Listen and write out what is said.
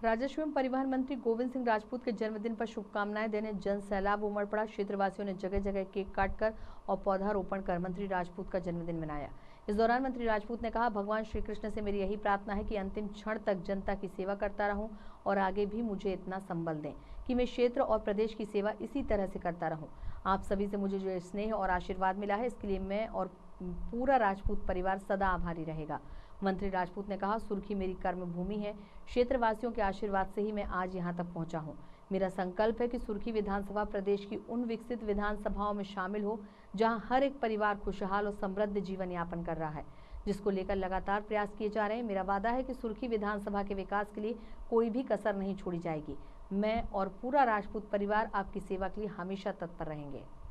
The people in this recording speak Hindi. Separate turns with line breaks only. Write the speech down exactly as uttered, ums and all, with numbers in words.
राजस्व एवं परिवहन मंत्री गोविंद सिंह राजपूत के जन्मदिन पर शुभकामनाएं देने जन सैलाब उमड़ पड़ा। क्षेत्रवासियों ने जगह जगह केक काटकर और पौधारोपण कर मंत्री राजपूत का जन्मदिन मनाया। इस दौरान मंत्री राजपूत ने कहा, भगवान श्री कृष्ण से मेरी यही प्रार्थना है कि अंतिम क्षण तक जनता की सेवा करता रहूं और आगे भी मुझे इतना संबल दें कि मैं क्षेत्र और प्रदेश की सेवा इसी तरह से करता रहूं। आप सभी से मुझे जो स्नेह और आशीर्वाद मिला है, इसके लिए मैं और पूरा राजपूत परिवार सदा आभारी रहेगा। मंत्री राजपूत ने कहा, सुर्खी मेरी कर्म भूमि है। क्षेत्रवासियों के आशीर्वाद से ही मैं आज यहां तक पहुंचा हूं। मेरा संकल्प है कि सुर्खी विधानसभा प्रदेश की उन विकसित विधानसभाओं में शामिल हो जहां हर एक परिवार खुशहाल और समृद्ध जीवन यापन कर रहा है, जिसको लेकर लगातार प्रयास किए जा रहे हैं। मेरा वादा है कि सुर्खी विधानसभा के विकास के लिए कोई भी कसर नहीं छोड़ी जाएगी। मैं और पूरा राजपूत परिवार आपकी सेवा के लिए हमेशा तत्पर रहेंगे।